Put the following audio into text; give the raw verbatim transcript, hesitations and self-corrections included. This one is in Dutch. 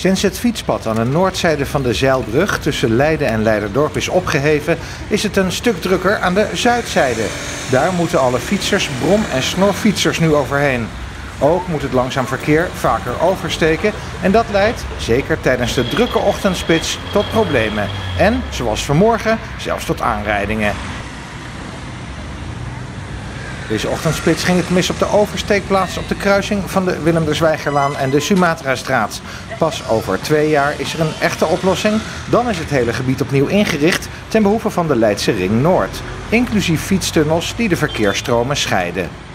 Sinds het fietspad aan de noordzijde van de Zijlbrug tussen Leiden en Leiderdorp is opgeheven, is het een stuk drukker aan de zuidzijde. Daar moeten alle fietsers, brom- en snorfietsers nu overheen. Ook moet het langzaam verkeer vaker oversteken en dat leidt, zeker tijdens de drukke ochtendspits, tot problemen. En, zoals vanmorgen, zelfs tot aanrijdingen. Deze ochtendspits ging het mis op de oversteekplaats op de kruising van de Willem de Zwijgerlaan en de Sumatrastraat. Pas over twee jaar is er een echte oplossing. Dan is het hele gebied opnieuw ingericht ten behoeve van de Leidse Ring Noord. Inclusief fietstunnels die de verkeersstromen scheiden.